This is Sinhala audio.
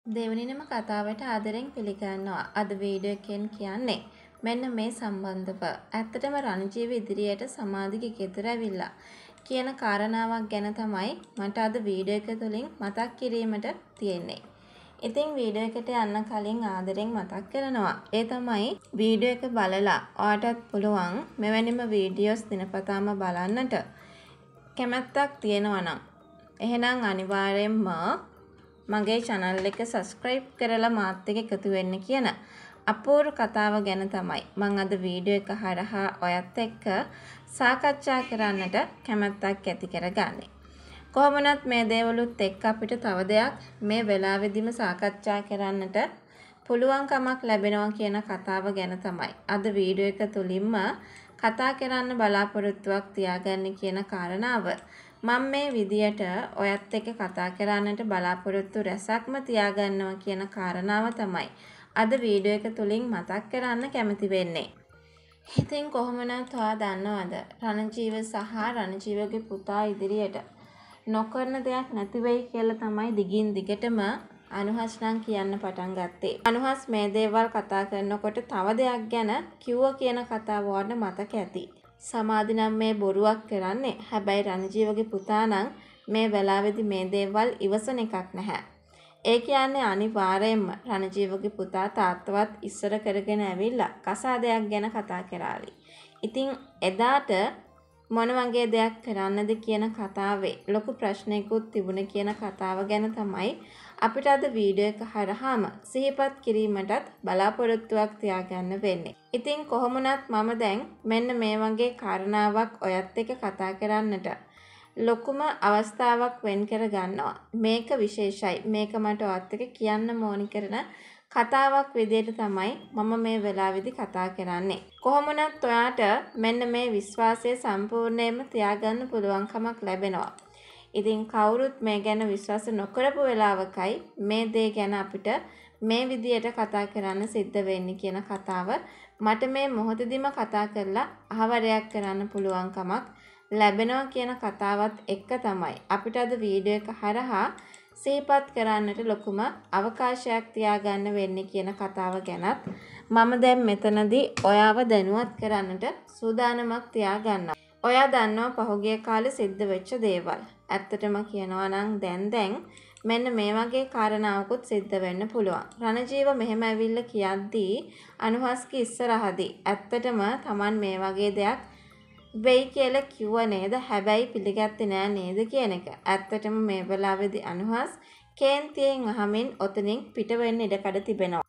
දෙවනිනම කතාවට ආදරෙන් පිළිගන්නවා. අද වීඩියෝ එකෙන් කියන්නේ මෙන්න මේ සම්බන්ධව. ඇත්තටම රණජීව ඉදිරියට සමාධිගේ ගෙදර ඇවිල්ලා කියන කාරණාවක් ගැන තමයි මට අද වීඩියෝ එක තුලින් මතක් කිරීමට තියෙන්නේ. ඉතින් වීඩියෝ එකට යන්න කලින් ආදරෙන් මතක් කරනවා. ඒ තමයි වීඩියෝ එක බලලා ඔයාටත් පුළුවන් මෙවැනිම වීඩියෝස් දිනපතාම බලන්නට කැමැත්තක් තියෙනවා නම් එහෙනම් අනිවාර්යයෙන්ම මගේ channel එක subscribe කරලා මාත් එක්ක එකතු වෙන්න කියන අපූර්ව කතාව ගැන තමයි මම අද වීඩියෝ එක හරහා ඔයත් එක්ක සාකච්ඡා කරන්නට කැමැත්තක් ඇති කරගන්නේ. කොහොම වුණත් මේ දේවලුත් එක්ක අපිට තව දෙයක් මේ වෙලාවෙදිම සාකච්ඡා කරන්නට පුළුවන්කමක් ලැබෙනවා කියන කතාව ගැන තමයි අද වීඩියෝ එක තුලින්ම කතා කරන්න බලාපොරොත්තුවක් තියාගන්න කියන කාරණාව. මම මේ විදියට ඔයත් එක්ක කතා කරන්නට බලාපොරොත්තු රැසක්ම තියාගන්නවා කියන කාරණාව තමයි අද වීඩියෝ එක තුලින් මතක් කරන්න කැමති වෙන්නේ. ඉතින් කොහොමනත් ඔයා දන්නවද රණජීව සහ රණජීවගේ පුතා ඉදිරියට නොකරන දෙයක් නැති වෙයි කියලා තමයි දිගින් දිගටම අනුහස් නම් කියන්න පටන් ගත්තේ. අනුහස් මේ දේවල් කතා කරනකොට තව දෙයක් ගැන කිව්වා කියන කතාව වඩ මතක ඇති. සමාධි නම් මේ බොරුවක් කරන්නේ. හැබැයි රණජීවගේ පුතා නම් මේ වෙලාවේදී මේ දේවල් ඉවසන එකක් නැහැ. ඒ කියන්නේ අනිවාර්යයෙන්ම රණජීවගේ පුතා තාත්තවත් ඉස්සර කරගෙන ඇවිල්ලා කසාදයක් ගැන කතා කරાવી. ඉතින් එදාට මොන වගේ දෙයක් කරන්නද කියන කතාවේ ලොකු ප්‍රශ්නයකුත් තිබුණ කියන කතාව ගැන තමයි අපිට අද වීඩියෝ එක හරහාම සිහිපත් කිරීමටත් බලාපොරොත්තුවක් තියාගන්න වෙන්නේ. ඉතින් කොහොමුණත් මම දැන් මෙන්න මේ වගේ කාරණාවක් ඔයත් එක්ක කතා කරන්නට ලොකුම අවස්ථාවක් වෙන් කර ගන්නවා. මේක විශේෂයි. මේක මට ඔයත් එක්ක කියන්න ඕනි කරන කතාවක් විදිහට තමයි මම මේ වෙලාවේදී කතා කරන්නේ. කොහොමුණත් ඔයාට මෙන්න මේ විශ්වාසය සම්පූර්ණයෙන්ම තියාගන්න පුළුවන්කමක් ලැබෙනවා. ඉතින් කවුරුත් මේ ගැන විශ්වාස නොකරපු වෙලාවකයි මේ දේ ගැන අපිට මේ විදියට කතා කරන්න සිද්ධ වෙන්නේ කියන කතාව මට මේ මොහොතේදීම කතා කරලා අහවරයක් කරන්න පුළුවන්කමක් ලැබෙනවා කියන කතාවත් එක්ක තමයි අපිට අද වීඩියෝ එක හරහා සිහිපත් කරන්නට ලොකුම අවකාශයක් තියාගන්න වෙන්නේ කියන කතාව ගැනත් මම දැන් මෙතනදී ඔයාව දැනුවත් කරන්නට සූදානමක් තියාගන්නවා. ඔයා දන්නවා පහුගිය කාලේ සිද්ධ වෙච්ච දේවල්. ඇත්තටම කියනවා නම් දැන් මෙන්න මේ වගේ කාරණාවකුත් සිද්ධ වෙන්න පුළුවන්. රණජීව මෙහෙම ඇවිල්ලා කියද්දී අනුහස්ගේ ඉස්සරහදී ඇත්තටම Taman මේ වගේ දෙයක් වෙයි කියලා කිව්ව නේද? හැබැයි පිළිගත්තේ නෑ නේද කියන එක. ඇත්තටම මේ වෙලාවේදී අනුහස් කේන්තියෙන් අහමින් ඔතනින් පිට වෙන්න ඉඩකඩ තිබෙනවා.